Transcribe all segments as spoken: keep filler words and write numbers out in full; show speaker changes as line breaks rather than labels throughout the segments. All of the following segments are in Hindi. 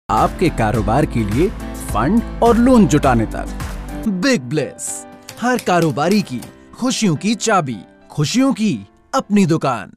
आपके कारोबार के लिए फंड और लोन जुटाने तक। बिग ब्लेस, हर कारोबारी की खुशियों की चाबी, खुशियों की अपनी दुकान।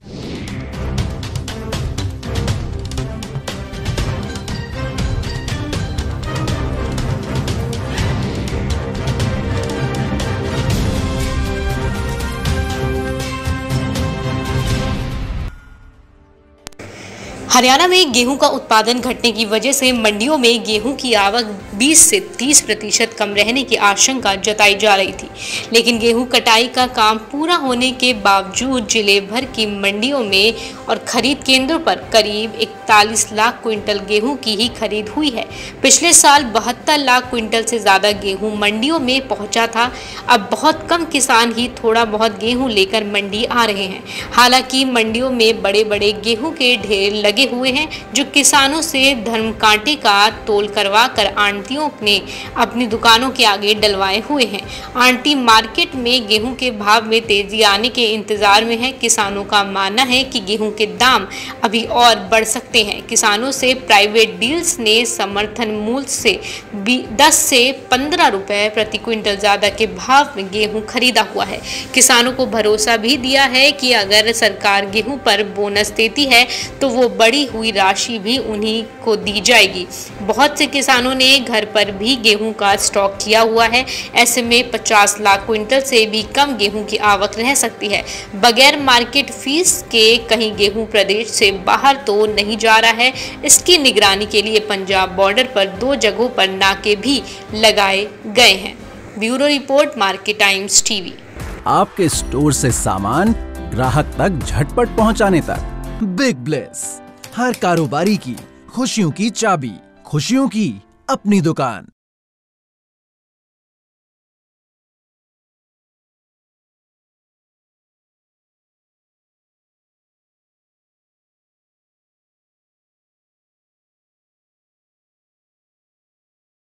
हरियाणा में गेहूं का उत्पादन घटने की वजह से मंडियों में गेहूं की आवक बीस से तीस प्रतिशत कम रहने की आशंका जताई जा रही थी, लेकिन गेहूं कटाई का काम पूरा होने के बावजूद जिले भर की मंडियों में और खरीद केंद्रों पर करीब इकतालीस लाख क्विंटल गेहूं की ही खरीद हुई है। पिछले साल बहत्तर लाख क्विंटल से ज्यादा गेहूं मंडियों में पहुंचा था। अब बहुत कम किसान ही थोड़ा बहुत गेहूं लेकर मंडी आ रहे हैं। हालांकि मंडियों में बड़े बड़े गेहूं के ढेर लगे हुए हैं, जो किसानों से धर्मकांटे का तोल करवा कर आंटियों ने अपनी दुकानों के आगे डलवाए हुए हैं। आंटी मार्केट में गेहूं के भाव में तेजी आने के इंतजार में है। किसानों का मानना है कि गेहूं के दाम अभी और बढ़ सकते हैं। किसानों से प्राइवेट डील्स ने समर्थन मूल्य से दस से पंद्रह रुपए प्रति क्विंटल ज्यादा के भाव में गेहूं खरीदा हुआ है। किसानों को भरोसा भी दिया है कि अगर सरकार गेहूं पर बोनस देती है तो वो बढ़ी हुई राशि भी उन्हीं को दी जाएगी। बहुत से किसानों ने घर पर भी गेहूं का स्टॉक किया हुआ है। ऐसे में पचास लाख क्विंटल से भी कम गेहूं की आवक रह सकती है। बगैर मार्केट फीस के कहीं गेहूं प्रदेश से बाहर तो नहीं जा रहा है। इसकी निगरानी के लिए पंजाब बॉर्डर पर दो जगहों पर नाके भी लगाए गए हैं। Bureau report, Market Times TV.
आपके स्टोर से सामान ग्राहक तक झटपट पहुंचाने तक। बिग ब्लेस, हर कारोबारी की खुशियों की चाबी, खुशियों की अपनी दुकान।